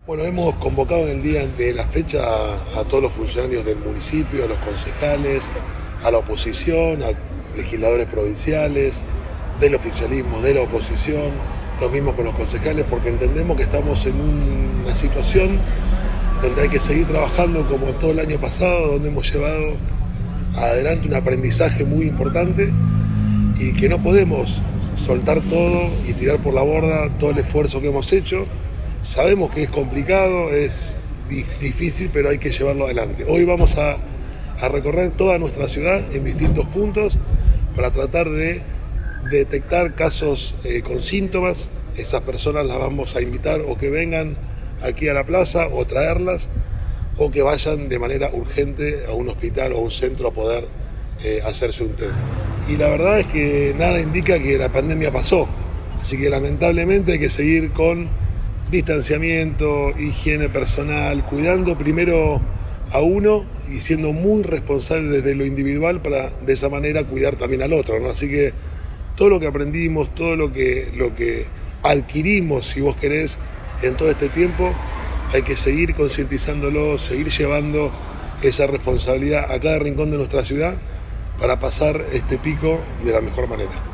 Bueno, hemos convocado en el día de la fecha a todos los funcionarios del municipio, a los concejales, a la oposición, a legisladores provinciales, del oficialismo, de la oposición, lo mismo con los concejales, porque entendemos que estamos en una situación donde hay que seguir trabajando como todo el año pasado, donde hemos llevado adelante un aprendizaje muy importante y que no podemos soltar todo y tirar por la borda todo el esfuerzo que hemos hecho. Sabemos que es complicado, es difícil, pero hay que llevarlo adelante. Hoy vamos a recorrer toda nuestra ciudad en distintos puntos para tratar de detectar casos con síntomas. Esas personas las vamos a invitar o que vengan aquí a la plaza o traerlas o que vayan de manera urgente a un hospital o a un centro a poder hacerse un test. Y la verdad es que nada indica que la pandemia pasó, así que lamentablemente hay que seguir con distanciamiento, higiene personal, cuidando primero a uno y siendo muy responsable desde lo individual para de esa manera cuidar también al otro, ¿no? Así que todo lo que aprendimos, todo lo que adquirimos, si vos querés, en todo este tiempo, hay que seguir concientizándolo, seguir llevando esa responsabilidad a cada rincón de nuestra ciudad para pasar este pico de la mejor manera.